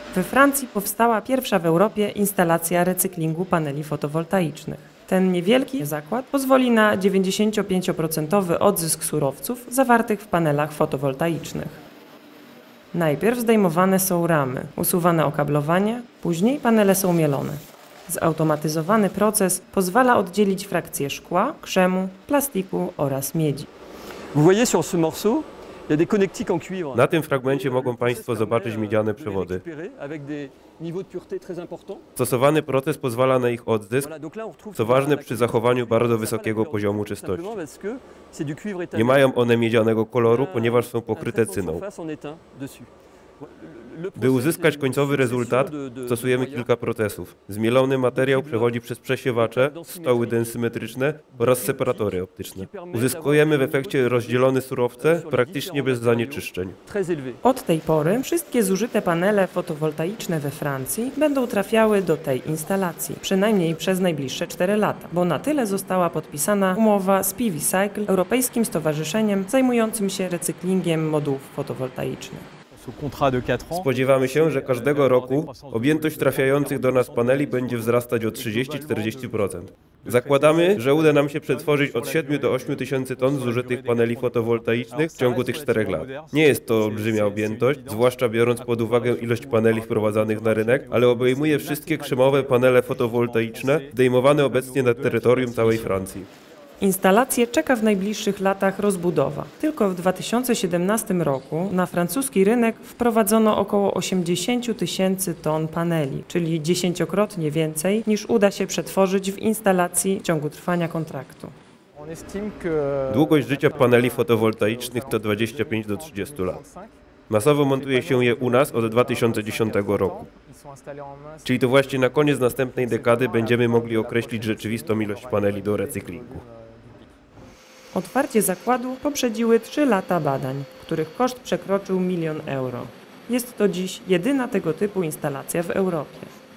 We Francji powstała pierwsza w Europie instalacja recyklingu paneli fotowoltaicznych. Ten niewielki zakład pozwoli na 95% odzysk surowców zawartych w panelach fotowoltaicznych. Najpierw zdejmowane są ramy, usuwane okablowanie, później panele są mielone. Zautomatyzowany proces pozwala oddzielić frakcje szkła, krzemu, plastiku oraz miedzi. Vous voyez sur ce morceau, il y a des connectiques en cuivre. Na tym fragmencie mogą Państwo zobaczyć miedziane przewody. Stosowany proces pozwala na ich odzysk, co ważne przy zachowaniu bardzo wysokiego poziomu czystości. Nie mają one miedzianego koloru, ponieważ są pokryte cyną. By uzyskać końcowy rezultat, stosujemy kilka procesów. Zmielony materiał przechodzi przez przesiewacze, stoły densymetryczne oraz separatory optyczne. Uzyskujemy w efekcie rozdzielone surowce praktycznie bez zanieczyszczeń. Od tej pory wszystkie zużyte panele fotowoltaiczne we Francji będą trafiały do tej instalacji, przynajmniej przez najbliższe 4 lata, bo na tyle została podpisana umowa z PV Cycle, europejskim stowarzyszeniem zajmującym się recyklingiem modułów fotowoltaicznych. Spodziewamy się, że każdego roku objętość trafiających do nas paneli będzie wzrastać o 30–40%. Zakładamy, że uda nam się przetworzyć od 7 do 8 tysięcy ton zużytych paneli fotowoltaicznych w ciągu tych 4 lat. Nie jest to olbrzymia objętość, zwłaszcza biorąc pod uwagę ilość paneli wprowadzanych na rynek, ale obejmuje wszystkie krzemowe panele fotowoltaiczne zdejmowane obecnie na terytorium całej Francji. Instalację czeka w najbliższych latach rozbudowa. Tylko w 2017 roku na francuski rynek wprowadzono około 80 tysięcy ton paneli, czyli 10-krotnie więcej niż uda się przetworzyć w instalacji w ciągu trwania kontraktu. Długość życia paneli fotowoltaicznych to 25 do 30 lat. Masowo montuje się je u nas od 2010 roku. Czyli to właśnie na koniec następnej dekady będziemy mogli określić rzeczywistą ilość paneli do recyklingu. Otwarcie zakładu poprzedziły 3 lata badań, których koszt przekroczył 1 000 000 euro. Jest to dziś jedyna tego typu instalacja w Europie.